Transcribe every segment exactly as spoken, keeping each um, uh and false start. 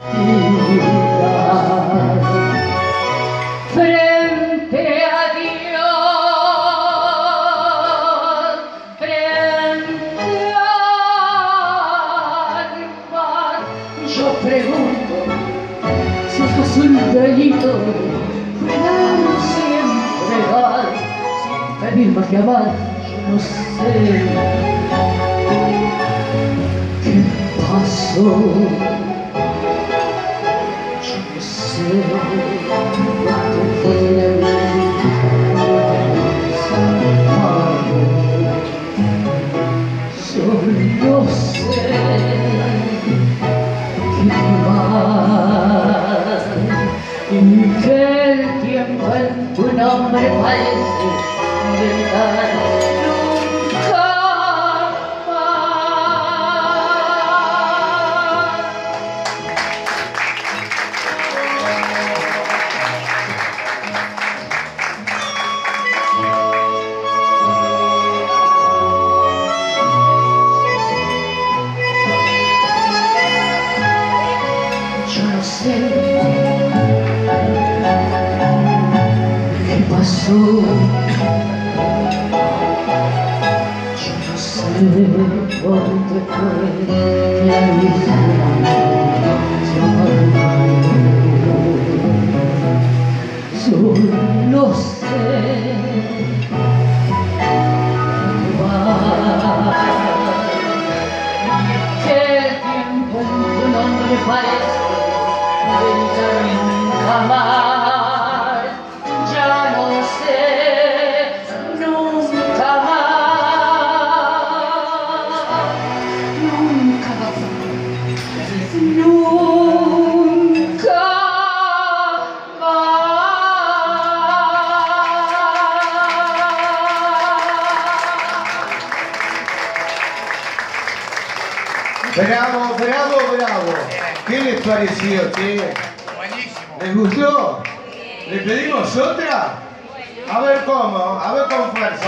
Frente a Dios, frente al mar, yo pregunto si acaso el delito fue dar siempre dar, sin pedir más que amar, yo no sé qué pasó. Solo sé que más y que el tiempo en tu nombre parece llegar nunca ¿qué pasó? Yo no sé por qué fue que la vida se apagó. Solo sé que el tiempo en tu nombre parece nunca más, ya no sé, nunca más, nunca más, nunca más. Bravo, bravo, bravo. ¿Qué les pareció, che? Buenísimo. ¿Les gustó? ¿Le pedimos otra? A ver cómo, a ver con fuerza.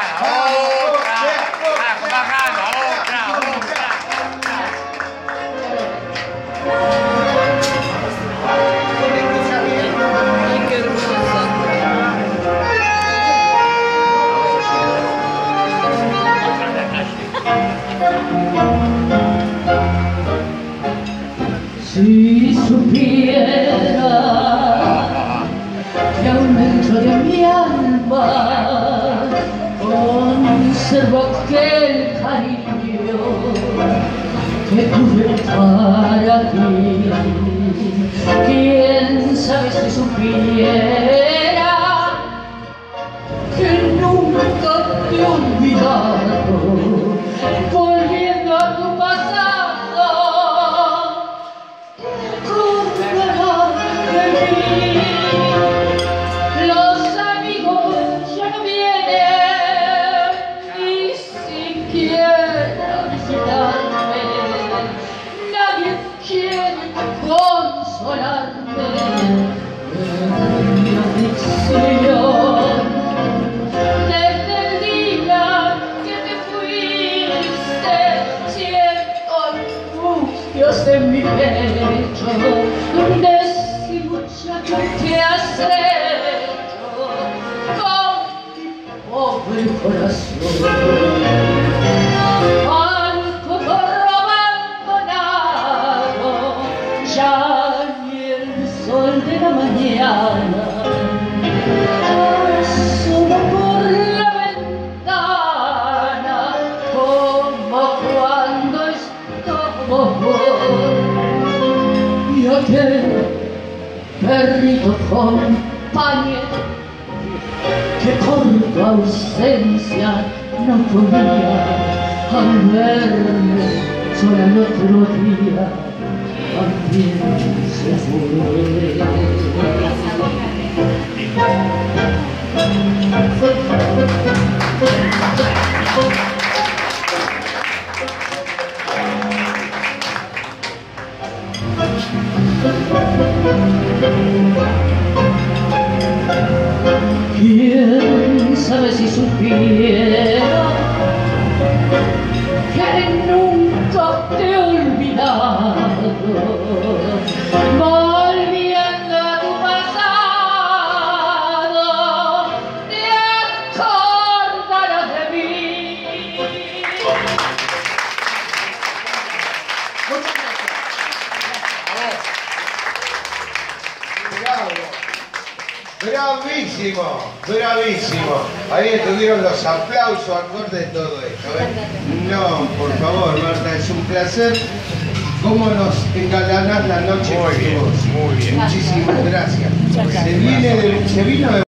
Si supiera que aún dentro de mi alma conservo aquel cariño que tuve para ti, quién sabe si supiera que nunca te he olvidado, volviendo a tu pasado. Desde el día que te fuiste, siento angustias en mi pecho, decí muchacho, ¿qué has hecho con mi pobre corazón? Al cotorro abandonado, ya ni el sol de la mañana asoma por la ventana, como cuando estábamos, y aquel perrito compañero que por tu ausencia no podía, al verme sola el otro día, también se fue. ¿Quién sabe si supiera que nunca te he olvidado? Bravo. Bravísimo, bravísimo. Ahí estuvieron los aplausos, acordes de todo esto. ¿eh? No, por favor, Marta, es un placer. ¿Cómo nos engalanás la noche? Muy bien, muy bien. Muchísimas gracias. Muchas gracias. Se viene de, se vino de